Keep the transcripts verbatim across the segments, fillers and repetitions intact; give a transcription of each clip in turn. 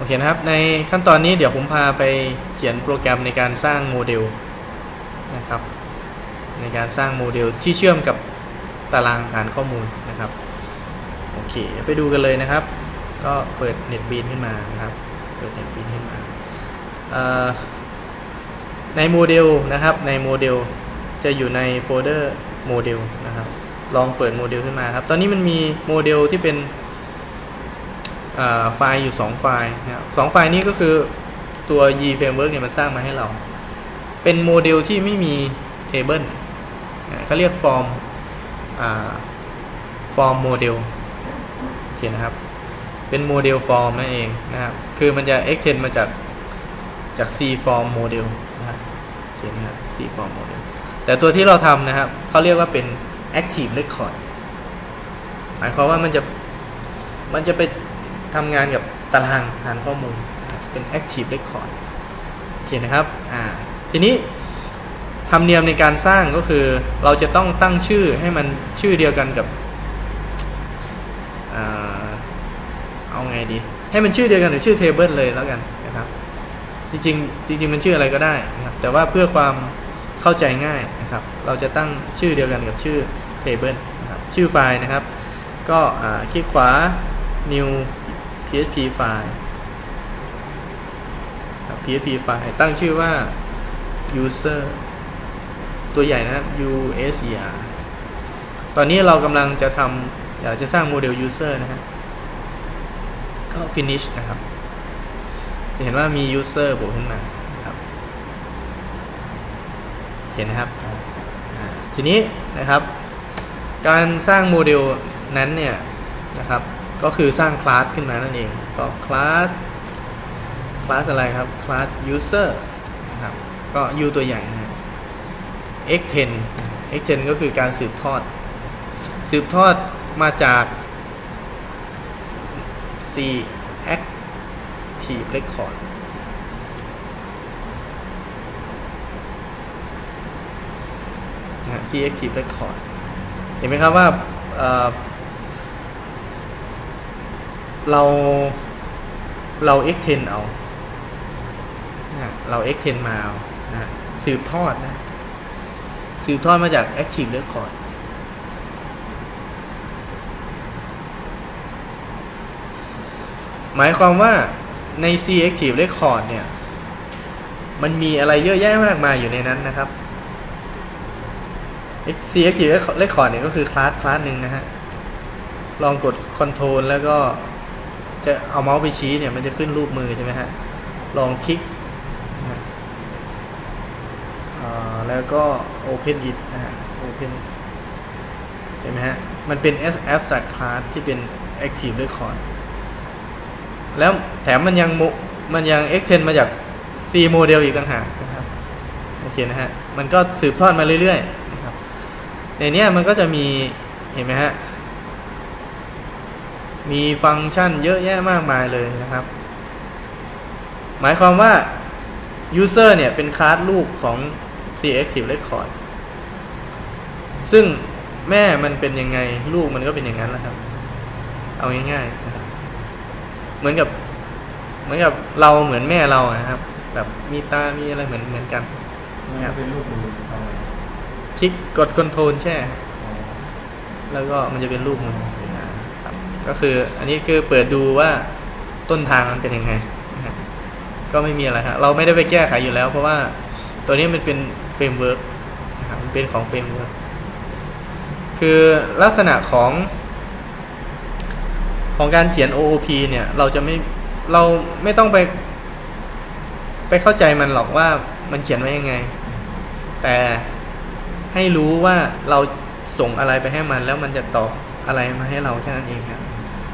เคนะครับในขั้นตอนนี้เดี๋ยวผมพาไปเขียนโปรแกรมในการสร้างโมเดลนะครับในการสร้างโมเดลที่เชื่อมกับตารางฐานข้อมูลนะครับโอเคไปดูกันเลยนะครับก็เปิด NetBeans ขึ้นมานะครับเปิด NetBeans ขึ้นมาในโมเดลนะครับในโมเดลจะอยู่ในโฟลเดอร์โมเดลนะครับลองเปิดโมเดลขึ้นมาครับตอนนี้มันมีโมเดลที่เป็นไฟล์อยู่สองไฟล์นะครับสองไฟล์นี้ก็คือตัว ยี Framework เนี่ยมันสร้างมาให้เราเป็นโมเดลที่ไม่มีเทเบิลเขาเรียกฟอร์มฟอร์มโมเดลโอเคนะครับเป็นโมเดลฟอร์มนั่นเองนะครับคือมันจะ extend มาจากจาก C form model นะครับโอเคนะครับ C form model แต่ตัวที่เราทำนะครับเขาเรียกว่าเป็น active record หมายความว่ามันจะมันจะไปทำงานกับตารางฐานข้อมูลเป็น active record โอเคนะครับอ่าทีนี้ธรรมเนียมในการสร้างก็คือเราจะต้องตั้งชื่อให้มันชื่อเดียวกันกับอ่าเอาไงดีให้มันชื่อเดียวกันหรือชื่อ table เลยแล้วกันนะครับจริงๆจริงๆมันชื่ออะไรก็ได้นะครับแต่ว่าเพื่อความเข้าใจง่ายนะครับเราจะตั้งชื่อเดียวกันกับชื่อ table นะครับชื่อไฟล์นะครับก็คลิกขวา new พี เอช พี ไฟล์ พี เอช พี ไฟล์ตั้งชื่อว่า user ตัวใหญ่นะครับ ยู เอส อี อาร์ ตอนนี้เรากำลังจะทำอยากจะสร้างโมเดล user นะฮะก็ finish นะครับจะเห็นว่ามี user โผล่ขึ้นมาครับเห็นนะครับทีนี้นะครับการสร้างโมเดลนั้นเนี่ยนะครับก็คือสร้างคลาสขึ้นมานั่นเองก็คลาสคลาสอะไรครับคลาส user นะครับก็ u ตัวใหญ่นะ เอ็กซ์ เทน เอ็กซ์ เทน ก็คือการสืบทอดสืบทอดมาจาก C active record นะ C active record เห็นไหมครับว่าเอ่อเราเรา เอ็กซ์ เทน เอานะเรา เอ็กซ์ เทน มาเอานะสืบทอดนะสืบทอดมาจาก active record หมายความว่าใน C active record เนี่ยมันมีอะไรเยอะแยะมากมายอยู่ในนั้นนะครับ C active record เนี่ยก็คือคลาสคลาสหนึ่งนะฮะลองกด Control แล้วก็จะเอาเมาส์ไปชี้เนี่ยมันจะขึ้นรูปมือใช่ไหมฮะลองคลิกแล้วก็ Open it นะฮะ Open เห็นไหมฮะมันเป็น abstract class ที่เป็น active record แล้วแถมมันยังมันยัง extend มาจาก C model อีกต่างหากนะครับโอเคนะฮะมันก็สืบทอดมาเรื่อยๆนะครับในนี้มันก็จะมีเห็นไหมฮะมีฟังก์ชันเยอะแยะมากมายเลยนะครับหมายความว่า user เนี่ยเป็นคลาสลูกของ C active record ซึ่งแม่มันเป็นยังไงลูกมันก็เป็นอย่างนั้นแหละครับเอาง่ายๆนะครับเหมือนกับเหมือนกับเราเหมือนแม่เรานะครับแบบมีตามีอะไรเหมือนเหมือนกันนะครับเป็นรูปมือคลิกกด Control แช่แล้วก็มันจะเป็นรูปมือครับก็คืออันนี้คือเปิดดูว่าต้นทางมันเป็นยังไงนะครับก็ไม่มีอะไรครับเราไม่ได้ไปแก้ไขอยู่แล้วเพราะว่าตัวนี้มันเป็นเฟรมเวิร์กนะครับมันเป็นของเฟรมเวิร์กคือลักษณะของของการเขียน โอ โอ พี เนี่ยเราจะไม่เราไม่ต้องไปไปเข้าใจมันหรอกว่ามันเขียนไว้ยังไงแต่ให้รู้ว่าเราส่งอะไรไปให้มันแล้วมันจะตอบอะไรมาให้เราแค่นั้นเองครับ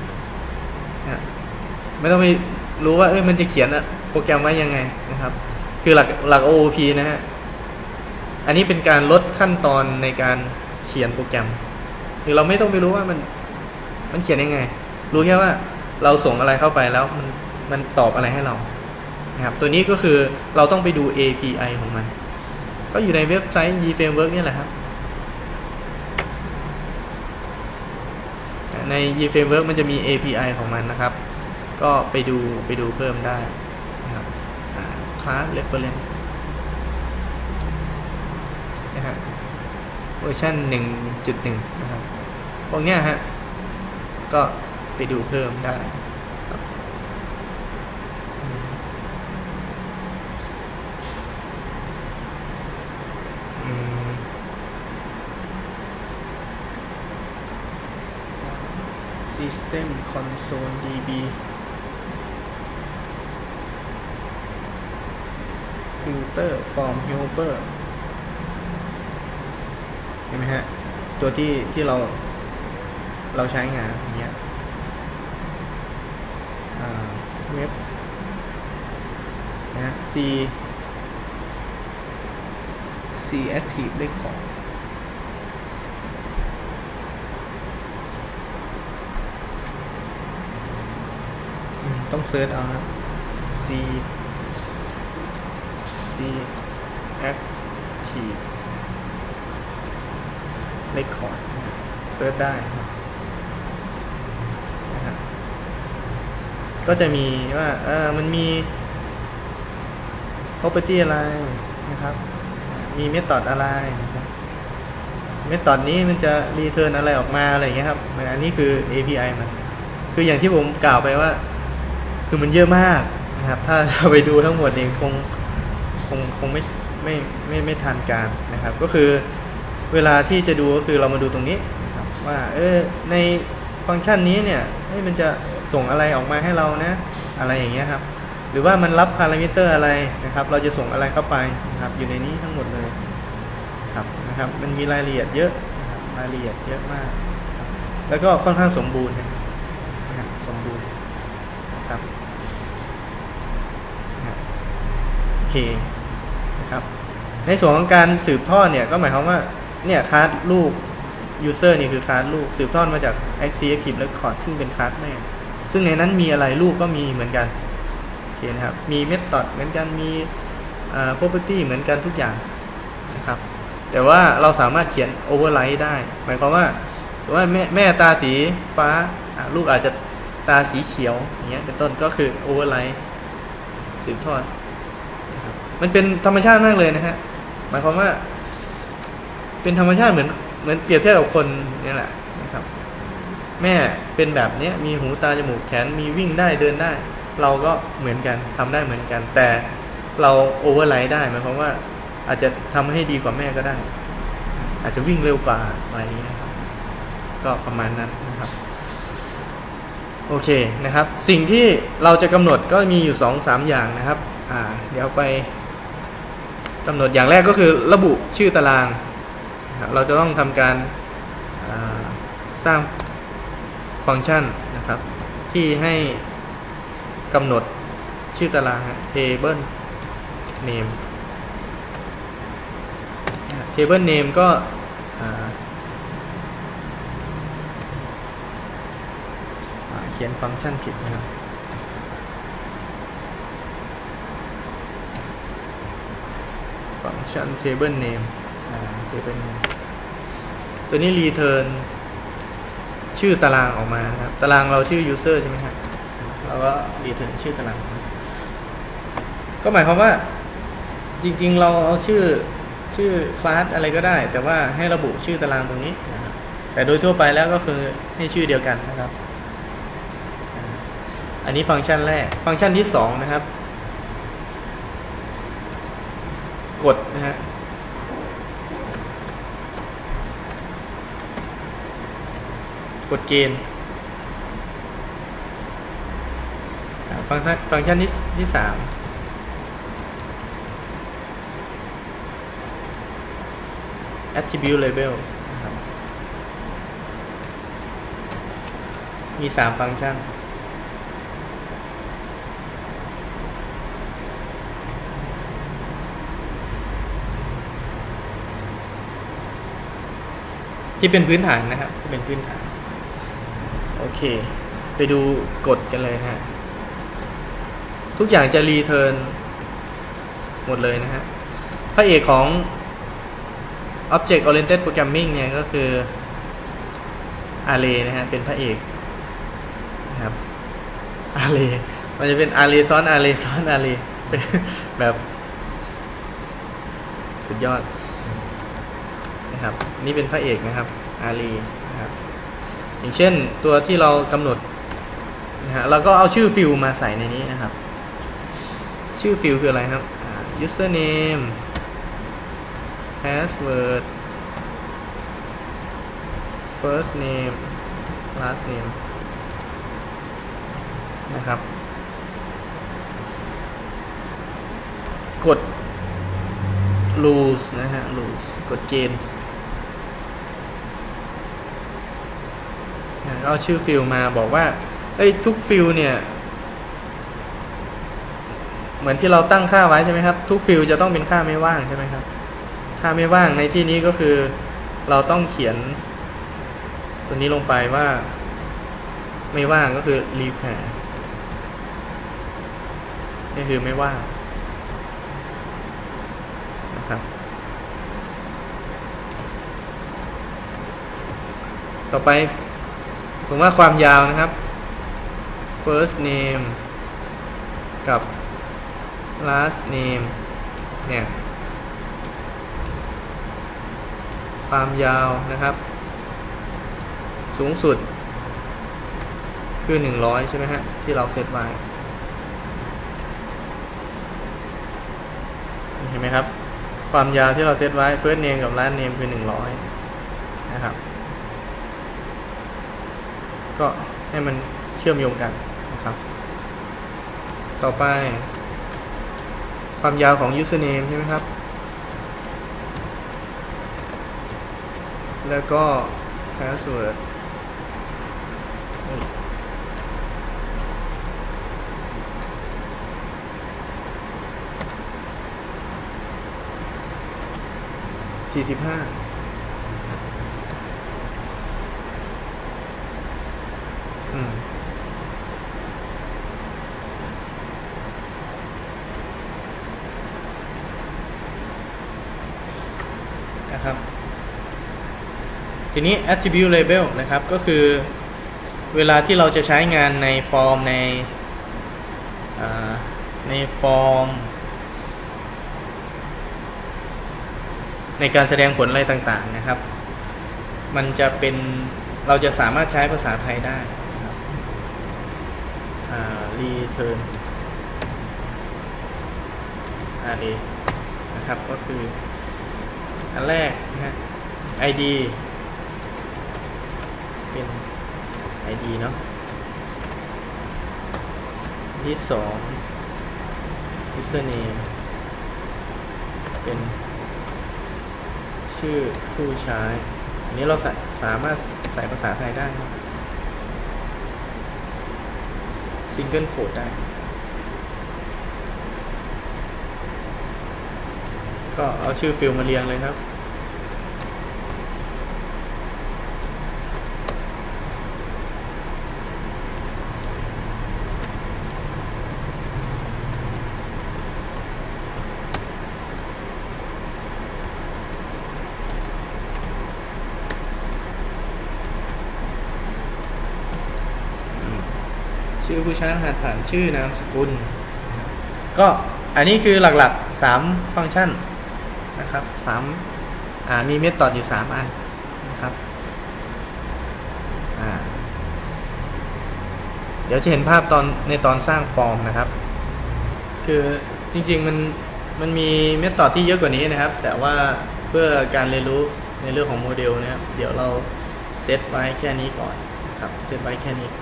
ไม่ต้องไปรู้ว่าเอ้ยมันจะเขียนโปรแกรมไว้ยังไงนะครับคือหลักหลัก โอ โอ พี นะฮะอันนี้เป็นการลดขั้นตอนในการเขียนโปรแกรมคือเราไม่ต้องไปรู้ว่ามันมันเขียนยังไงรู้แค่ว่าเราส่งอะไรเข้าไปแล้วมันมันตอบอะไรให้เรานะครับตัวนี้ก็คือเราต้องไปดู เอ พี ไอ ของมันก็อยู่ในเว็บไซต์ ยี Framework นี่แหละครับใน ยี Framework มันจะมี เอ พี ไอ ของมันนะครับก็ไปดูไปดูเพิ่มได้นะครับคลาส reference นะฮะเวอร์ชัน หนึ่งจุดหนึ่ง นะครับพวกเนี้ยฮะก็ไปดูเพิ่มได้System Console ดี บี Filter Form Helper เห็นไหมฮะตัวที่ที่เราเราใช้งานอย่างเงี้ยเว็บนะฮะ C C Active Recordต้องเซิร์ชเอาครับ C C Active Record เซิร์ชได้นะครับก็จะมีว่าเออมันมี property อะไรนะครับมี method อะไรนะครับ method นี้มันจะ return อะไรออกมาอะไรอย่างเงี้ยครับอันนี้คือ เอ พี ไอ มันคืออย่างที่ผมกล่าวไปว่าคือมันเยอะมากนะครับถ้าเราไปดูทั้งหมดเองคงคงคงไม่ไม่ไม่ไม่ทันการนะครับก็คือเวลาที่จะดูก็คือเรามาดูตรงนี้นะครับว่าเออในฟังก์ชันนี้เนี่ยมันจะส่งอะไรออกมาให้เรานะอะไรอย่างเงี้ยครับหรือว่ามันรับพารามิเตอร์อะไรนะครับเราจะส่งอะไรเข้าไปนะครับอยู่ในนี้ทั้งหมดเลยครับนะครับมันมีรายละเอียดเยอะนะครับรายละเอียดเยอะมากแล้วก็ค่อนข้างสมบูรณ์นะครับสมบูรณ์ครับโอเคนะครับในส่วนของการสืบทอดเนี่ยก็หมายความว่าเนี่ยคลาสลูก user นี่คือคลาสลูกสืบทอดมาจาก Active Record ซึ่งเป็นคลาสแม่ซึ่งในนั้นมีอะไรลูกก็มีเหมือนกันโอเคนะครับมี method เหมือนกันมี property เหมือนกันทุกอย่างนะครับแต่ว่าเราสามารถเขียน override ได้หมายความว่าว่าแม่แม่ตาสีฟ้าลูกอาจจะตาสีเขียวอย่างเงี้ยเป็นต้นก็คือ override สืบทอดมันเป็นธรรมชาติมากเลยนะฮะหมายความว่าเป็นธรรมชาติเหมือนเหมือนเปรียบเทียบกับคนนี่แหละนะครับแม่เป็นแบบนี้มีหูตาจมูกแขนมีวิ่งได้เดินได้เราก็เหมือนกันทำได้เหมือนกันแต่เราโอเวอร์ไลท์ได้หมายความว่าอาจจะทำให้ดีกว่าแม่ก็ได้อาจจะวิ่งเร็วกว่าอะไรอย่างเงี้ยครับก็ประมาณนั้นนะครับโอเคนะครับสิ่งที่เราจะกำหนดก็มีอยู่ สองถึงสาม อย่างนะครับอ่าเดี๋ยวไปกำหนดอย่างแรกก็คือระบุชื่อตารางเราจะต้องทำการสร้างฟังก์ชันนะครับที่ให้กำหนดชื่อตาราง table name table name ก็เขียนฟังก์ชันผิดนะครับฟังก์ชัน table name อ่า table name ตัวนี้ return ชื่อตารางออกมานะครับตารางเราชื่อ user ใช่ไหมครับเราก็ return ชื่อตารางก็หมายความว่าจริงๆเราเอาชื่อชื่อคลาสอะไรก็ได้แต่ว่าให้ระบุชื่อตารางตรงนี้นะครับแต่โดยทั่วไปแล้วก็คือให้ชื่อเดียวกันนะครับอันนี้ฟังก์ชันแรกฟังก์ชันที่สองนะครับกดนะฮะกดเกณฑ์ฟังก์ชันฟังก์ชันที่ที่สาม attribute labels นะครับมีสามฟังก์ชันที่เป็นพื้นฐานนะครับที่เป็นพื้นฐานโอเคไปดูกฎกันเลยนะฮะทุกอย่างจะรีเทิร์นหมดเลยนะฮะพระเอกของ Object Oriented Programming เนี่ยก็คือ Array นะฮะเป็นพระเอกนะครับอารีมันจะเป็นอารีซ้อนอารีซ้อนอารีแบบสุดยอดนะครับนี่เป็นพระเอกนะครับอารีนะครับอย่างเช่นตัวที่เรากำหนดนะฮะเราก็เอาชื่อฟิลมาใส่ในนี้นะครับชื่อฟิลคืออะไรครับ username password first name last name นะครับกด rules นะฮะ rules กดเกณฑ์เอาชื่อฟิลมาบอกว่าเอ้ยทุกฟิลเนี่ยเหมือนที่เราตั้งค่าไว้ใช่ไหมครับทุกฟิลจะต้องเป็นค่าไม่ว่างใช่ไหมครับค่าไม่ว่างในที่นี้ก็คือเราต้องเขียนตัวนี้ลงไปว่าไม่ว่างก็คือ repair นี่คือไม่ว่างนะครับต่อไปสมมติว่าความยาวนะครับ first name กับ last name เนี่ยความยาวนะครับสูงสุดคือหนึ่งร้อยใช่ไหมฮะที่เราเซตไว้เห็นไหมครับความยาวที่เราเซตไว้ first name กับ last name คือหนึ่งร้อยนะครับก็ให้มันเชื่อมโยงกันนะครับต่อไปความยาวของ username ใช่ไหมครับแล้วก็ password สี่สิบห้าอืมนะครับทีนี้ attribute label นะครับก็คือเวลาที่เราจะใช้งานในฟอร์มในในฟอร์มในการแสดงผลอะไรต่างๆนะครับมันจะเป็นเราจะสามารถใช้ภาษาไทยได้นะครับ return array นะครับก็คืออันแรกนะฮะ ไอ ดี เป็น ไอ ดี เนาะที่สอง username เป็นชื่อผู้ใช้อันนี้เราสามารถใส่ภาษาไทยได้ single quote ได้ก็เอาชื่อฟิลมาเรียงเลยครับชื่อผู้ใช้รหัสผ่านชื่อนามสกุลก็อันนี้คือหลักๆสามฟังก์ชันนะครับสามอ่ามีเมธอดอยู่สามอันนะครับอ่าเดี๋ยวจะเห็นภาพตอนในตอนสร้างฟอร์มนะครับคือจริงๆมันมันมีเมธอดที่เยอะกว่านี้นะครับแต่ว่าเพื่อการเรียนรู้ในเรื่องของโมเดลนะครับเดี๋ยวเราเซตไว้แค่นี้ก่อนครับเซตไว้แค่นี้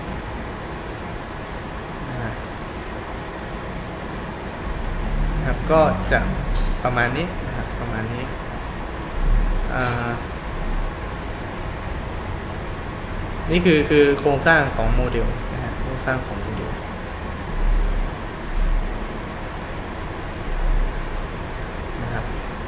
นะครับก็จะประมาณนี้นะครับประมาณนี้นี่คือคือโครงสร้างของโมเดลนะฮะโครงสร้างของโมเดลนะครับ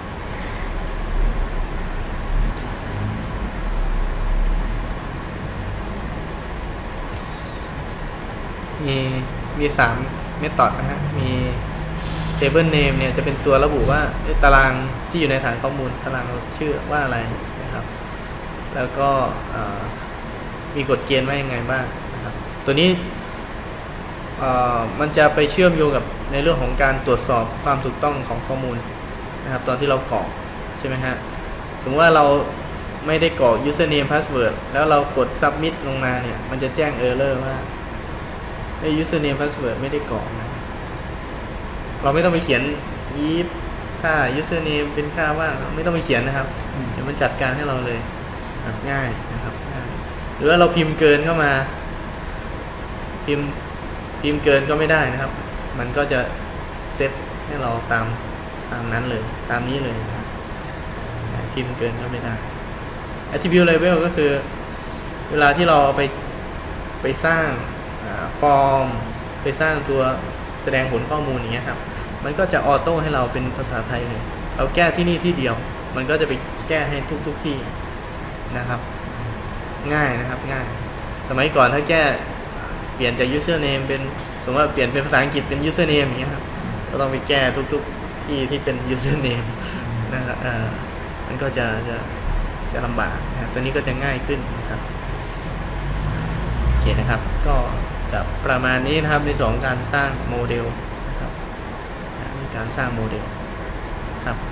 มีมีสามเมธอดนะฮะมีtable name เนี่ยจะเป็นตัวระบุว่าตารางที่อยู่ในฐานข้อมูลตารางชื่อว่าอะไรนะครับแล้วก็มีกฎเกณฑ์ว่ายังไงบ้างนะครับตัวนี้เอ่อมันจะไปเชื่อมโยงกับในเรื่องของการตรวจสอบความถูกต้องของข้อมูลนะครับตอนที่เรากรอกใช่ไหมฮะสมมติว่าเราไม่ได้กรอก username password แล้วเรากด submit ลงมาเนี่ยมันจะแจ้ง error ว่าไอ้ username password ไม่ได้กรอกนะเราไม่ต้องไปเขียน if ค่า username เป็นค่าว่างไม่ต้องไปเขียนนะครับเดี๋ยวมันจัดการให้เราเลยแบบง่ายนะครับง่ายหรือว่าเราพิมพ์เกินเข้ามาพิมพ์พิมพ์เกินก็ไม่ได้นะครับมันก็จะเซตให้เราตามตามนั้นเลยตามนี้เลยนะครับพิมพ์เกินก็ไม่ได้ attribute label ก็คือเวลาที่เราไปไปสร้างฟอร์มไปสร้างตัวแสดงผลข้อมูลอย่างเงี้ยครับมันก็จะออโต้ให้เราเป็นภาษาไทยเลยเราแก้ที่นี่ที่เดียวมันก็จะไปแก้ให้ทุกทุกที่นะครับง่ายนะครับง่ายสมัยก่อนถ้าแก้เปลี่ยนจาก username เป็นสมมติว่าเปลี่ยนเป็นภาษาอังกฤษเป็น username อย่างเงี้ยครับก็ต้องไปแก้ทุกๆที่ที่เป็น username นะครับอ่ามันก็จะจะจะลำบากนะครับตัวนี้ก็จะง่ายขึ้นนะครับโอเคนะครับก็จะประมาณนี้นะครับในส่วนของการสร้างโมเดลนะครับในการสร้างโมเดลครับ